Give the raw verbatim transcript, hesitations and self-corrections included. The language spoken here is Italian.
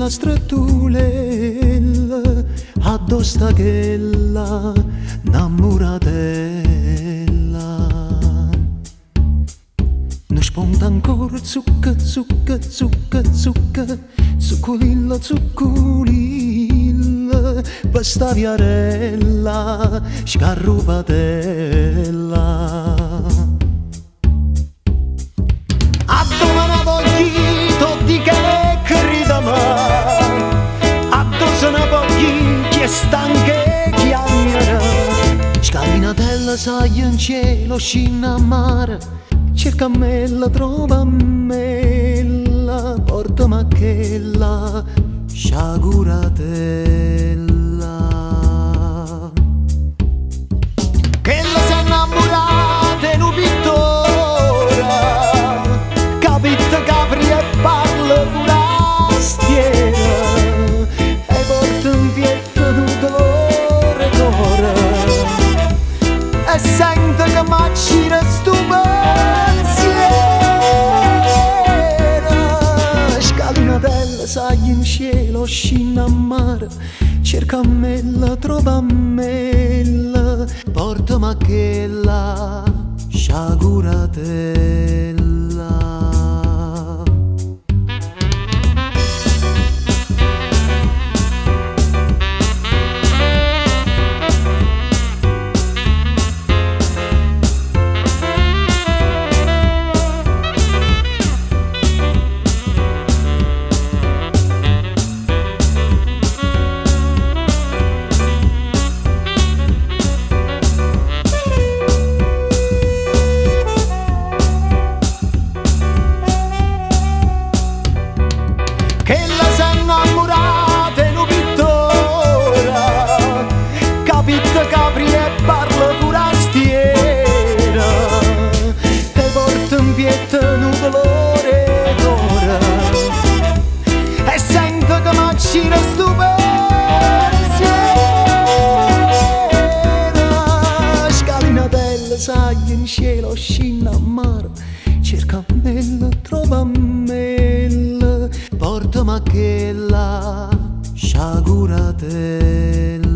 una strettulella addosso a quella innamoratella. Non spunta ancora zucca, zucca, zucca, zucca, zuccolilla, zuccolilla, per sta viarella scarrubatella. A domani voglito di che crida me, a dosana voglio che stanche chiamera. Scalinatella sai in cielo, scina a mare, cerca me la trova me la porta ma che la sciaguratella. Che la si è innamorata in un pittore, capita capri e parla forastiera, e porta in pietto un dolore d'ora, e sente che macina stupa. Sai in cielo, scina a mare, cerca me la trova me la porta ma che la sciaguratella. Che la si è innamorata in un pittore, capita capri e parla forastiera, te porta in pietto un dolore d'ora, e sente che macina stu pensiero. Scalinatella sai in cielo, scina a mare, cerca me la trova me la porta ma che la sciaguratella.